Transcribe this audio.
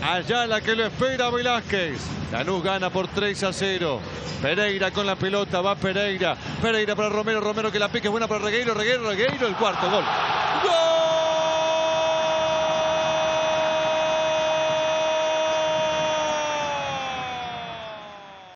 Allá la que lo espera Velázquez. Lanús gana por 3-0. Pereira con la pelota, va Pereira. Pereira para Romero, Romero que la pique, es buena para Regueiro, Regueiro, el cuarto gol. ¡Gol!